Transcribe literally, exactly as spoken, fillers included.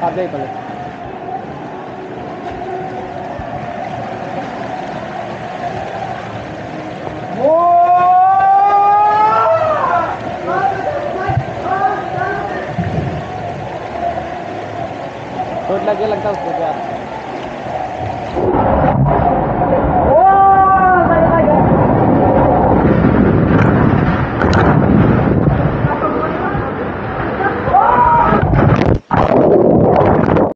आप जाइए पहले। चोट लग गया लगता है उसको।